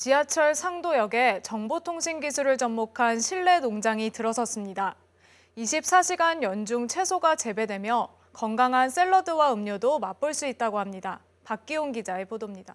지하철 상도역에 정보통신기술을 접목한 실내 농장이 들어섰습니다. 24시간 연중 채소가 재배되며 건강한 샐러드와 음료도 맛볼 수 있다고 합니다. 박기용 기자의 보도입니다.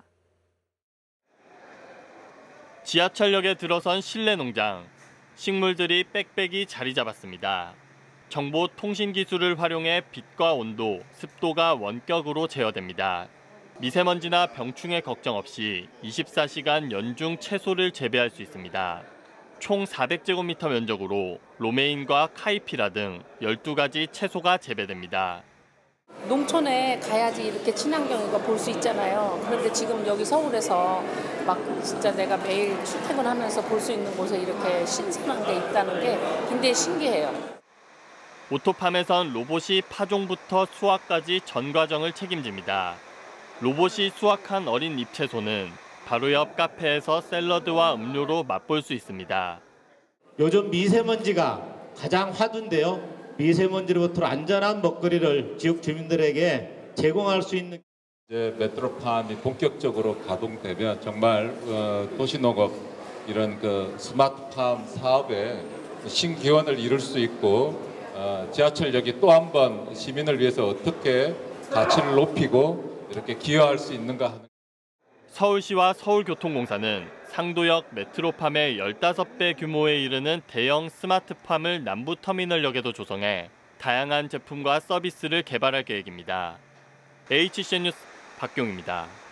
지하철역에 들어선 실내 농장. 식물들이 빽빽이 자리 잡았습니다. 정보통신기술을 활용해 빛과 온도, 습도가 원격으로 제어됩니다. 미세먼지나 병충해 걱정 없이 24시간 연중 채소를 재배할 수 있습니다. 총 400제곱미터 면적으로 로메인과 카이피라 등 12가지 채소가 재배됩니다. 농촌에 가야지 이렇게 친환경이고 볼 수 있잖아요. 그런데 지금 여기 서울에서 막 진짜 내가 매일 출퇴근하면서 볼 수 있는 곳에 이렇게 신선한 게 있다는 게 굉장히 신기해요. 오토팜에선 로봇이 파종부터 수확까지 전 과정을 책임집니다. 로봇이 수확한 어린 잎채소는 바로 옆 카페에서 샐러드와 음료로 맛볼 수 있습니다. 요즘 미세먼지가 가장 화두인데요. 미세먼지로부터 안전한 먹거리를 지역 주민들에게 제공할 수 있는 이제 메트로팜이 본격적으로 가동되면 정말 도시농업 이런 스마트팜 사업에 신기원을 이룰 수 있고 지하철역이 또 한 번 시민을 위해서 어떻게 가치를 높이고 이렇게 기여할 수 있는가 하는. 서울시와 서울교통공사는 상도역 메트로팜의 15배 규모에 이르는 대형 스마트팜을 남부터미널역에도 조성해 다양한 제품과 서비스를 개발할 계획입니다. HCN 뉴스 박경입니다.